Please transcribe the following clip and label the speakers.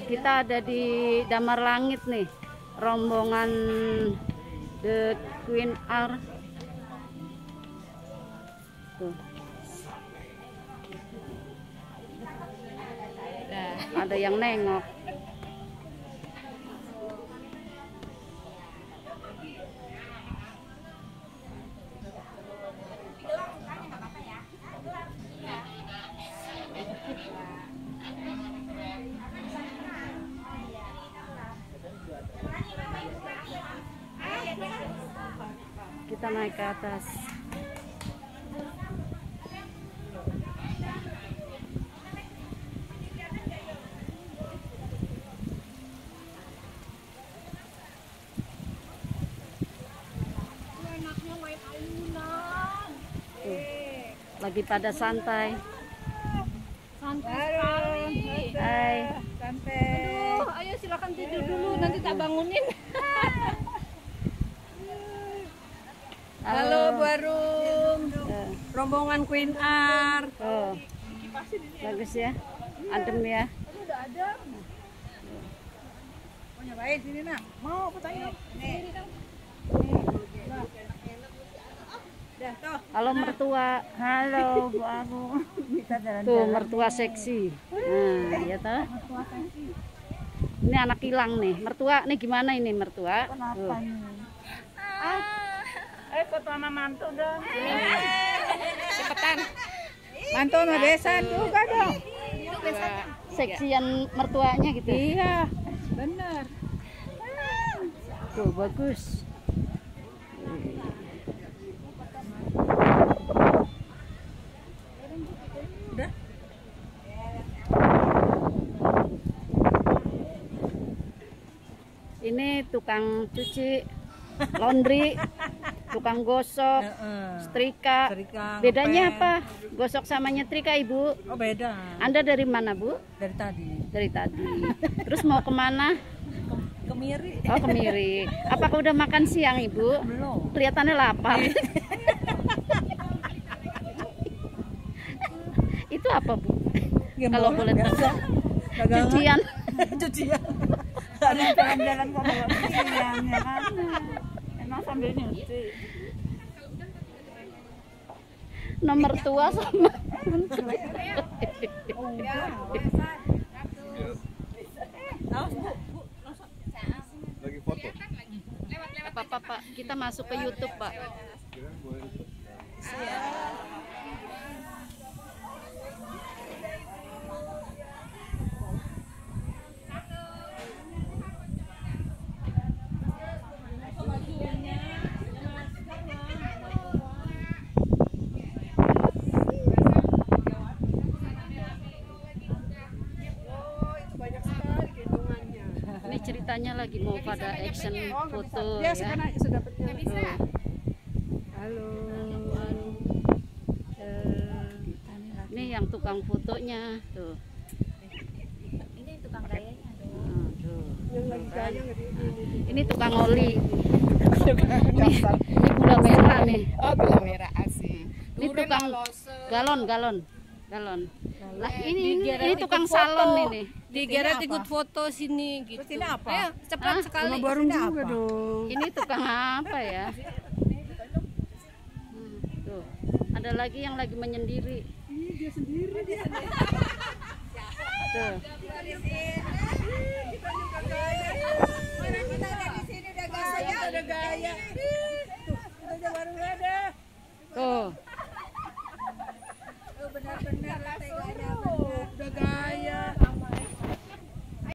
Speaker 1: Kita ada di Damar Langit nih, rombongan The Queen R. Tuh. Ada yang nengok. Kita naik ke atas. Lagi pada santai.
Speaker 2: Santai sekali.
Speaker 1: Hai.
Speaker 2: Santai. Aduh, ayo silakan tidur dulu, nanti tak bangunin. Halo Bu Arum. Rombongan Queen R.
Speaker 1: Oh. Bagus ya. Adem ya.
Speaker 2: Udah ada. Mau nyobain sini nak? Mau petanya. Nih.
Speaker 1: Halo mertua.
Speaker 3: Halo Bu Arum. Bisa jalan-jalan.
Speaker 1: Tuh mertua seksi. Nah, ya toh. Ini anak hilang nih. Mertua nih gimana ini mertua?
Speaker 3: Kenapa nih? Foto sama mantu dong.
Speaker 1: Cepetan.
Speaker 3: Mantu sama besan juga dong.
Speaker 1: Seksian mertuanya gitu.
Speaker 3: Iya, bener.
Speaker 1: Tuh bagus.
Speaker 3: Udah.
Speaker 1: Ini tukang cuci, laundry, tukang gosok, setrika. Bedanya apa? Gosok sama nyetrika Ibu?
Speaker 3: Oh beda.
Speaker 1: Anda dari mana Bu?
Speaker 3: Dari tadi.
Speaker 1: Dari tadi. Terus mau kemana?
Speaker 3: Kemiri.
Speaker 1: Oh Kemiri. Apakah udah makan siang Ibu?
Speaker 3: Belum.
Speaker 1: Kelihatannya lapar. Itu apa Bu? Kalau boleh tahu. Cucian.
Speaker 3: Cucian. Ada jalan-jalan kok bawa cucian ya kan. Emang sambil nyuci.
Speaker 1: Nomor tua sama.
Speaker 4: Lagi foto.
Speaker 1: Pak, kita masuk ke YouTube Pak. Ini ceritanya lagi mau pada action foto ya.
Speaker 2: Sudah bisa.
Speaker 3: Halo.
Speaker 1: Ini yang tukang fotonya tuh.
Speaker 2: Ini tukang gayanya.
Speaker 1: Tuh.
Speaker 2: Yang lagi gaya
Speaker 1: Ini tukang oli. Ini gula merah nih.
Speaker 2: Oh, gula merah asik.
Speaker 1: Ini tukang galon. Lah ini tukang salon ini.
Speaker 2: Digeret ikut foto sini gitu.
Speaker 3: Terus ini apa?
Speaker 2: Ayo, cepat sekali.
Speaker 3: Sama Barum juga dong.
Speaker 1: Ini tukang apa ya? Tuh. Ada lagi yang lagi menyendiri.
Speaker 3: Dia sendiri.
Speaker 1: Tuh.
Speaker 3: Kita juga gaya. Mana kita ada di sini udah gaya.